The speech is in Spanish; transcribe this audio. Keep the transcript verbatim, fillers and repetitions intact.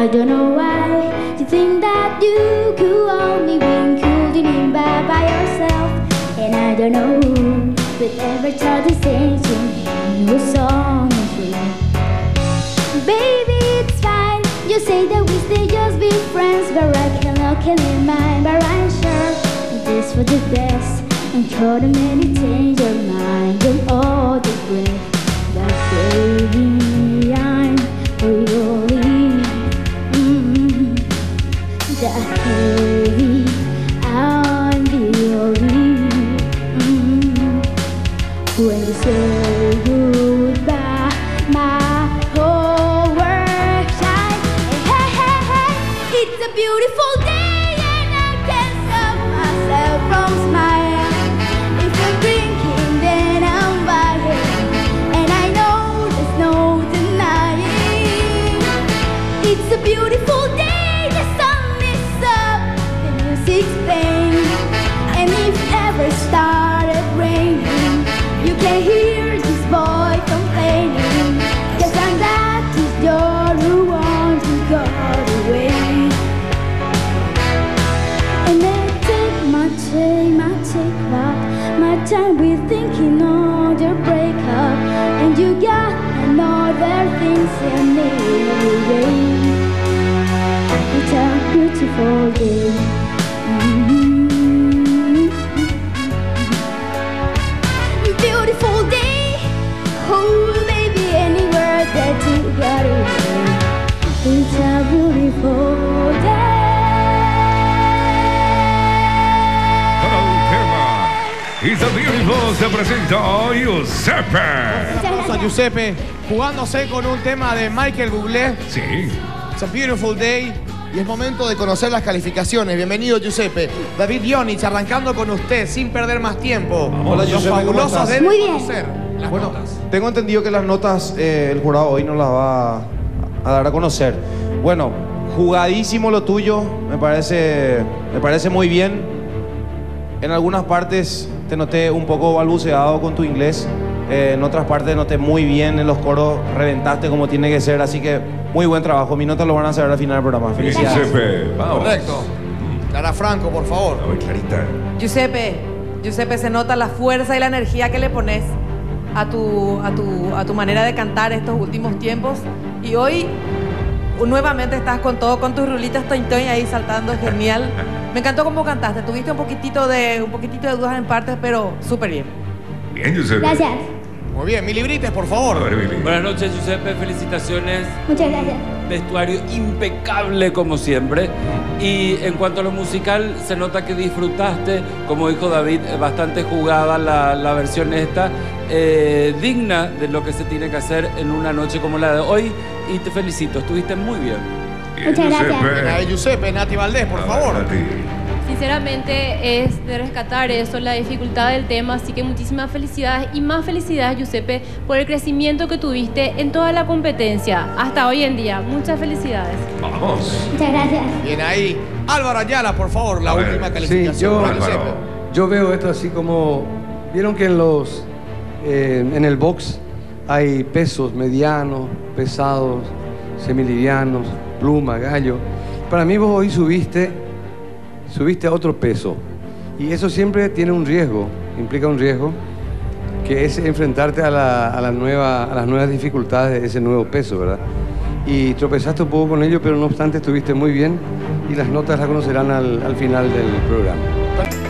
don't know why you think that you could only win cooling in by, by yourself. And I don't know who would ever try to sing to me your song is real. Baby, it's fine. You say that we stay just be friends, but I cannot kill in mine. But I'm sure this for the best, and try to meditate your mind and all the breath. But baby, I'm really mm, that baby, I'm really mm, when you say goodbye, my whole world shines. Hey, hey, hey, hey, it's a beautiful day and I can't stop myself from smiling. If you're drinking, then I'm buying, and I know there's no denying. It's a beautiful day, the sun is up, the music's playing, and if ever started raining, you can hear this boy complaining, 'cause I'm that is you're the one who got away. And I take my time, I take back my time with thinking on your breakup, and you got another things in me. It's a beautiful day. Mm-hmm. Beautiful day. Oh baby, anywhere that you got away. It's a beautiful day. It's a Beautiful se presenta Giuseppe. Vamos a Giuseppe jugándose con un tema de Michael Bublé. Sí. It's a beautiful day. Y es momento de conocer las calificaciones. Bienvenido, Giuseppe. David Dionich, arrancando con usted, sin perder más tiempo. Hola, Los Giuseppe, ¿cómo fabulosos estás? deben Muy bien. conocer las Bueno, notas. tengo entendido que las notas eh, el jurado hoy nos las va a dar a conocer. Bueno, jugadísimo lo tuyo, me parece, me parece muy bien. En algunas partes te noté un poco balbuceado con tu inglés. Eh, en otras partes noté muy bien, en los coros reventaste como tiene que ser, así que muy buen trabajo. Mi nota lo van a saber al final del programa. Bien, Felicidades. Giuseppe, vamos. Correcto. Clara Franco, por favor. A ver, Clarita. Giuseppe, Giuseppe, se nota la fuerza y la energía que le pones a tu, a tu, a tu manera de cantar estos últimos tiempos. Y hoy nuevamente estás con todo, con tus rulitas toin toin ahí saltando, genial. Me encantó cómo cantaste. Tuviste un poquitito de, un poquitito de dudas en partes, pero súper bien. Bien, Giuseppe. Gracias. Muy bien, Mili Brites, por A favor. ver, Billy. Buenas noches, Giuseppe, felicitaciones. Muchas gracias. Vestuario impecable como siempre. Y en cuanto a lo musical, se nota que disfrutaste, como dijo David, bastante jugada la, la versión esta, eh, digna de lo que se tiene que hacer en una noche como la de hoy. Y te felicito, estuviste muy bien. Bien, Muchas gracias. Giuseppe. Bien, ahí, Giuseppe, Nati Valdés, por A ver, favor. Nati. Sinceramente es de rescatar eso, la dificultad del tema, así que muchísimas felicidades y más felicidades, Giuseppe, por el crecimiento que tuviste en toda la competencia hasta hoy en día. Muchas felicidades. Vamos. Muchas gracias. Bien ahí. Álvaro Ayala, por favor, la A ver. última calificación. Sí, yo- para Giuseppe. Álvaro. Yo veo esto así como, vieron que en los, eh, en el box hay pesos medianos, pesados, semilivianos, pluma, gallo. Para mí vos hoy subiste, subiste a otro peso y eso siempre tiene un riesgo, implica un riesgo, que es enfrentarte a, la, a, la nueva, a las nuevas dificultades de ese nuevo peso, ¿verdad? Y tropezaste un poco con ello, pero no obstante estuviste muy bien y las notas las conocerán al, al final del programa.